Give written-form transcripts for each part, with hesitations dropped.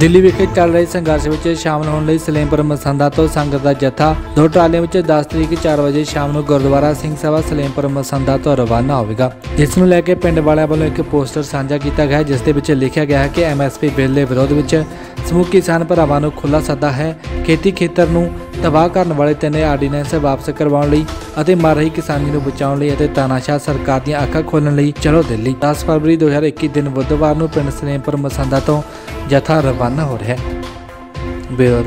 ਦਿੱਲੀ ਵਿਖੇ ਚੱਲ ਰਹੇ ਸੰਘਰਸ਼ ਵਿੱਚ ਸ਼ਾਮਲ ਹੋਣ ਲਈ ਸਲੇਮਪੁਰ ਮਸੰਦਾ ਤੋਂ ਸੰਗਤ ਦਾ ਜੱਥਾ 2 ਟਰਾਲੀਆਂ ਵਿੱਚ 10 ਤਰੀਕ 4 ਵਜੇ ਸ਼ਾਮ ਨੂੰ ਗੁਰਦੁਆਰਾ ਸਿੰਘ ਸਭਾ ਸਲੇਮਪੁਰ ਮਸੰਦਾ ਤੋਂ ਰਵਾਨਾ ਹੋਵੇਗਾ, ਜਿਸ ਨੂੰ ਲੈ ਕੇ ਪਿੰਡ ਵਾਲਿਆਂ ਵੱਲੋਂ ਇੱਕ ਪੋਸਟਰ ਸਾਂਝਾ ਕੀਤਾ ਗਿਆ, ਜਿਸ ਦੇ ਵਿੱਚ ਲਿਖਿਆ ਗਿਆ ਹੈ ਕਿ MSP ਬਿੱਲ ਦੇ ਵਿਰੋਧ ਵਿੱਚ ਸਮੂਹ ਕਿਸਾਨ ਭਰਾਵਾਂ ਨੂੰ ਖੁੱਲ੍ਹਾ ਸੱਦਾ ਹੈ। ਖੇਤੀ ਖੇਤਰ ਨੂੰ ਤਬਾਹ ਕਰਨ ਵਾਲੇ 3 ਆਰਡੀਨੈਂਸ ਵਾਪਸ ਕਰਵਾਉਣ ਲਈ ਅਤੇ ਮਰ ਰਹੀ ਕਿਸਾਨੀ ਨੂੰ ਬਚਾਉਣ ਲਈ ਅਤੇ ਤਾਨਾਸ਼ਾਹ ਸਰਕਾਰ ਦੀਆਂ ਅੱਖਾਂ ਖੋਲ੍ਹਣ ਲਈ ਚਲੋ ਦਿੱਲੀ। 10 ਫਰਵਰੀ 2021 ਦਿਨ ਬੁੱਧਵਾਰ ਨੂੰ ਪਿੰਡ ਸਲੇਮਪੁਰ ਮਸੰਦਾ ਤੋਂ ਜਥਾ ਰਵਾਨਾ ਹੋ ਰਿਹਾ ਹੈ। ਬਿਊਰੋ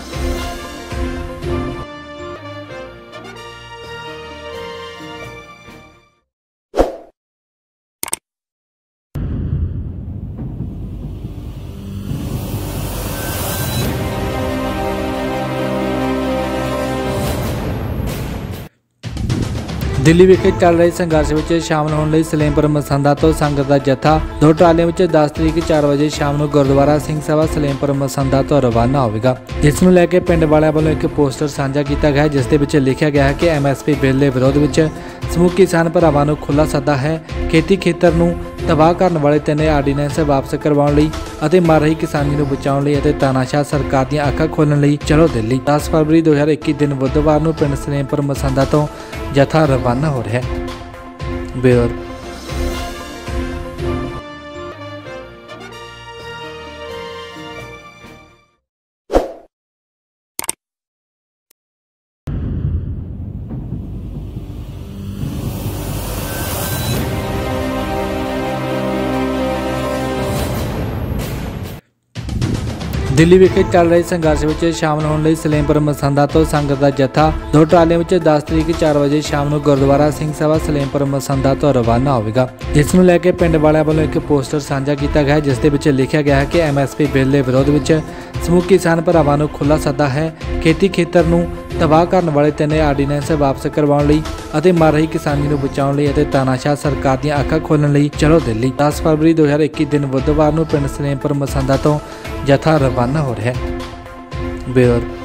ਦਿੱਲੀ ਵਿਖੇ ਚੱਲ ਰਹੇ ਸੰਘਰਸ਼ ਵਿੱਚ ਸ਼ਾਮਲ ਹੋਣ ਲਈ ਸਲੇਮਪੁਰ ਮਸੰਦਾ ਤੋਂ ਸੰਗਤ ਦਾ ਜੱਥਾ 2 ਟਰਾਲੀਆਂ ਵਿੱਚ 10 ਤਰੀਕ 4 ਵਜੇ ਸ਼ਾਮ ਨੂੰ ਗੁਰਦੁਆਰਾ ਸਿੰਘ ਸਭਾ ਸਲੇਮਪੁਰ ਮਸੰਦਾ ਤੋਂ ਰਵਾਨਾ ਹੋਵੇਗਾ, ਜਿਸ ਨੂੰ ਲੈ ਕੇ ਪਿੰਡ ਵਾਲਿਆਂ ਵੱਲੋਂ ਇੱਕ ਪੋਸਟਰ ਸਾਂਝਾ ਕੀਤਾ ਗਿਆ, ਜਿਸ ਦੇ ਵਿੱਚ ਲਿਖਿਆ ਗਿਆ ਹੈ ਕਿ MSP ਬਿੱਲ ਦੇ ਵਿਰੋਧ ਵਿੱਚ ਸਮੂਹ ਕਿਸਾਨ ਭਰਾਵਾਂ ਨੂੰ ਖੁੱਲ੍ਹਾ ਸੱਦਾ ਹੈ। ਖੇਤੀ ਖੇਤਰ ਨੂੰ ਤਬਾਹ ਕਰਨ ਵਾਲੇ 3 ਆਰਡੀਨੈਂਸ ਵਾਪਸ ਕਰਵਾਉਣ ਲਈ ਅਤੇ ਮਰ ਰਹੀ ਕਿਸਾਨੀ ਨੂੰ ਬਚਾਉਣ ਲਈ ਅਤੇ ਤਾਨਾਸ਼ਾਹ ਸਰਕਾਰ ਦੀਆਂ ਅੱਖਾਂ ਖੋਲ੍ਹਣ ਲਈ ਚਲੋ ਦਿੱਲੀ। 10 ਫਰਵਰੀ 2021 ਦਿਨ ਬੁੱਧਵਾਰ ਨੂੰ ਪਿੰਡ ਸਲੇਮਪੁਰ ਮਸੰਦਾ ਤੋਂ ਜਥਾ ਰਵਾਨਾ ਹੋ ਰਿਹਾ ਹੈ। ਬਿਊਰੋ ਦਿੱਲੀ ਵਿਖੇ ਚੱਲ ਰਹੇ ਸੰਘਰਸ਼ ਵਿੱਚ ਸ਼ਾਮਲ ਹੋਣ ਲਈ ਸਲੇਮਪੁਰ ਮਸੰਦਾ ਤੋਂ ਸੰਗਤ ਦਾ ਜੱਥਾ 2 ਟਰਾਲੀਆਂ ਵਿੱਚ 10 ਤਰੀਕ 4 ਵਜੇ ਸ਼ਾਮ ਨੂੰ ਗੁਰਦੁਆਰਾ ਸਿੰਘ ਸਭਾ ਸਲੇਮਪੁਰ ਮਸੰਦਾ ਤੋਂ ਰਵਾਨਾ ਹੋਵੇਗਾ, ਜਿਸ ਨੂੰ ਲੈ ਕੇ ਪਿੰਡ ਵਾਲਿਆਂ ਵੱਲੋਂ ਇੱਕ ਪੋਸਟਰ ਸਾਂਝਾ ਕੀਤਾ ਗਿਆ, ਜਿਸ ਦੇ ਵਿੱਚ ਲਿਖਿਆ ਗਿਆ ਹੈ ਕਿ MSP ਬਿੱਲ ਦੇ ਵਿਰੋਧ ਵਿੱਚ ਸਮੂਹ ਕਿਸਾਨ ਭਰਾਵਾਂ ਨੂੰ ਖੁੱਲ੍ਹਾ ਸੱਦਾ ਹੈ। ਖੇਤੀ ਖੇਤਰ ਨੂੰ ਤਬਾਹ ਕਰਨ ਵਾਲੇ 3 ਆਰਡੀਨੈਂਸ ਵਾਪਸ ਕਰਵਾਉਣ ਲਈ ਅਤੇ ਮਰ ਰਹੀ ਕਿਸਾਨੀ ਨੂੰ ਬਚਾਉਣ ਲਈ ਅਤੇ ਤਾਨਾਸ਼ਾਹ ਸਰਕਾਰ ਦੀਆਂ ਅੱਖਾਂ ਖੋਲ੍ਹਣ ਲਈ ਚਲੋ ਦਿੱਲੀ। 10 ਫਰਵਰੀ 2021 ਦਿਨ ਬੁੱਧਵਾਰ ਨੂੰ ਪਿੰਡ ਸਲੇਮਪੁਰ ਮਸੰਦਾ ਤੋਂ ਜਥਾ ਰਵਾਨਾ ਹੋ ਰਿਹਾ ਹੈ। ਬਿਊਰੋ